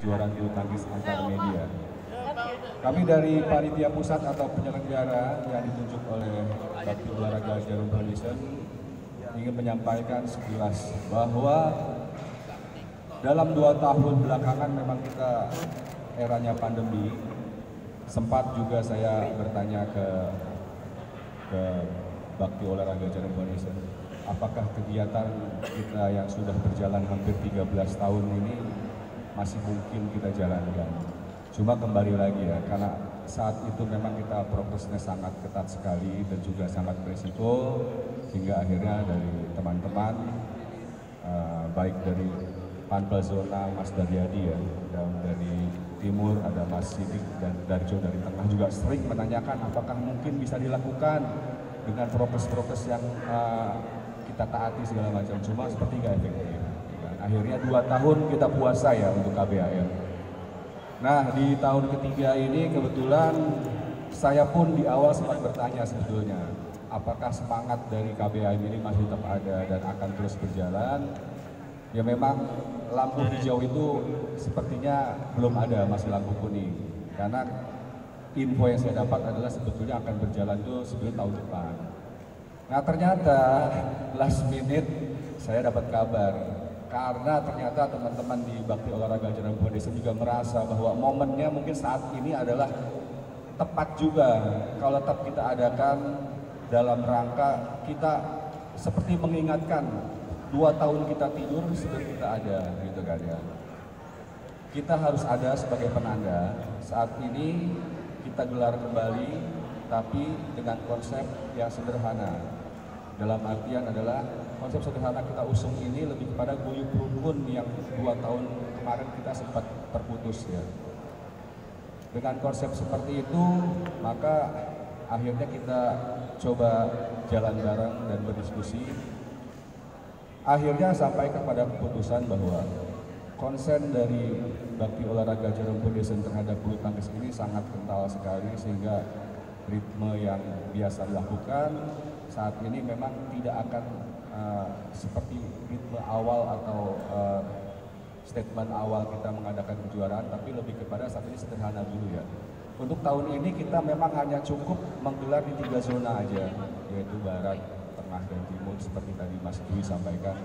kejuaraan bulu tangkis antar media. Kami dari panitia pusat atau penyelenggara yang ditunjuk oleh Bakti Olahraga Jarum Foundation ingin menyampaikan sekilas bahwa dalam 2 tahun belakangan memang kita eranya pandemi. Sempat juga saya bertanya ke Bakti Olahraga Jarum Foundation, apakah kegiatan kita yang sudah berjalan hampir 13 tahun ini masih mungkin kita jalankan. Cuma kembali lagi ya, karena saat itu memang kita prosesnya sangat ketat sekali dan juga sangat berisiko, hingga akhirnya dari teman-teman, baik dari Panpel Zona Mas Daryadi ya, dan dari Timur ada Mas Sidik dan Darjo dari Tengah juga sering menanyakan apakah mungkin bisa dilakukan dengan prokes-prokes yang kita taati segala macam, cuma seperti nggak efektif. Akhirnya 2 tahun kita puasa ya untuk KBAM. Nah, di tahun ketiga ini kebetulan saya pun di awal sempat bertanya sebetulnya, apakah semangat dari KBAM ini masih tetap ada dan akan terus berjalan? Ya memang lampu hijau itu sepertinya belum ada, masih lampu kuning. Karena info yang saya dapat adalah sebetulnya akan berjalan itu sebelum tahun depan. Nah ternyata last minute saya dapat kabar, karena ternyata teman-teman di Bakti Olahraga Jarum Foundation juga merasa bahwa momennya mungkin saat ini adalah tepat juga kalau tetap kita adakan dalam rangka kita seperti mengingatkan 2 tahun kita tidur sebelum kita ada, gitu kan ya. Kita harus ada sebagai penanda saat ini kita gelar kembali, tapi dengan konsep yang sederhana. Dalam artian adalah konsep sederhana kita usung ini lebih kepada guyub rukun yang 2 tahun kemarin kita sempat terputus ya. Dengan konsep seperti itu, maka akhirnya kita coba jalan bareng dan berdiskusi. Akhirnya sampai kepada keputusan bahwa konsen dari Bakti Olahraga Jarum Foundation terhadap bulu tangkis ini sangat kental sekali, sehingga ritme yang biasa dilakukan saat ini memang tidak akan seperti ritme awal atau statement awal kita mengadakan kejuaraan, tapi lebih kepada saat ini sederhana dulu ya. Untuk tahun ini kita memang hanya cukup menggelar di 3 zona aja, yaitu Barat, Tengah, dan Timur seperti tadi Mas Dwi sampaikan.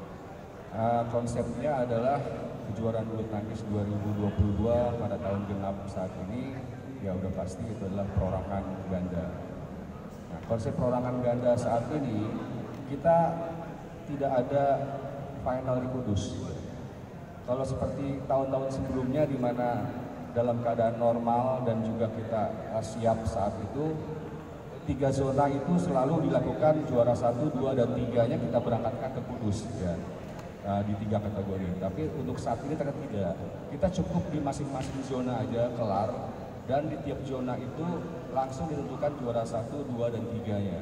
Konsepnya adalah kejuaraan bulu tangkis 2022 pada tahun genap saat ini, ya udah pasti itu adalah perorangan ganda. Nah, konsep perorangan ganda saat ini kita tidak ada final di Kudus. Kalau seperti tahun-tahun sebelumnya di mana dalam keadaan normal dan juga kita siap saat itu, 3 zona itu selalu dilakukan juara 1, 2, dan 3-nya kita berangkatkan ke Kudus ya, di 3 kategori. Tapi untuk saat ini ternyata tidak. Kita cukup di masing-masing zona aja kelar, dan di tiap zona itu langsung ditentukan juara 1, 2, dan 3-nya.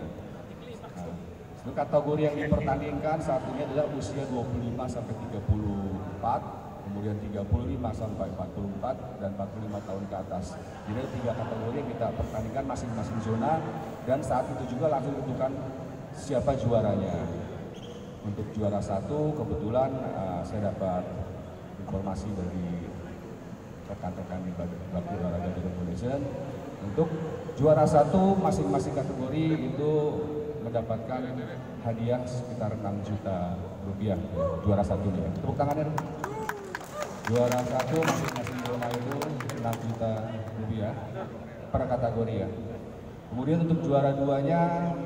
Nah, kategori yang dipertandingkan saat ini adalah usia 25 sampai 34, kemudian 35 sampai 44, dan 45 tahun ke atas. Jadi 3 kategori yang kita pertandingkan masing-masing zona, dan saat itu juga langsung ditentukan siapa juaranya. Untuk juara 1 kebetulan saya dapat informasi dari rekan-rekan di Bakti Olahraga Jarum Foundation. Untuk juara 1 masing-masing kategori itu mendapatkan hadiah sekitar 6 juta rupiah ya, juara 1-nya. Tepuk tangannya dong. Juara 1 masing-masing zona itu 6 juta rupiah per kategori ya. Kemudian untuk juara 2-nya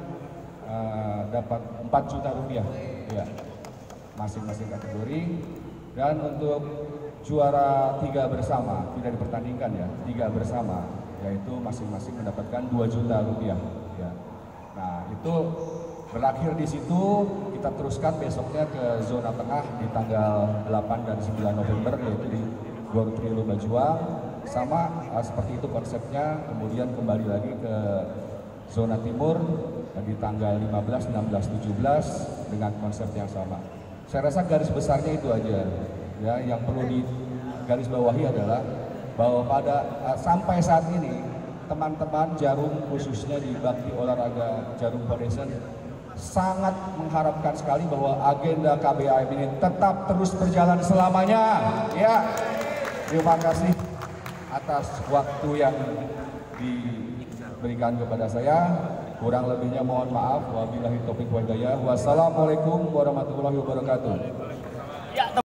dapat 4 juta rupiah ya, masing-masing kategori. Dan untuk juara 3 bersama, tidak dipertandingkan ya, 3 bersama, yaitu masing-masing mendapatkan 2 juta rupiah ya. Nah itu berakhir di situ, kita teruskan besoknya ke zona tengah di tanggal 8 dan 9 November, yaitu di Gor Trilo Bajuang. Sama seperti itu konsepnya, kemudian kembali lagi ke zona timur di tanggal 15, 16, 17 dengan konsep yang sama. Saya rasa garis besarnya itu aja ya, yang perlu digaris bawahi adalah bahwa pada sampai saat ini teman-teman Jarum khususnya di Bakti Olahraga Jarum Foundation sangat mengharapkan sekali bahwa agenda KBAM ini tetap terus berjalan selamanya ya. terima kasih atas waktu yang diberikan kepada saya. Kurang lebihnya mohon maaf. Wabillahi taufiq wal hidayah. Wassalamualaikum warahmatullahi wabarakatuh.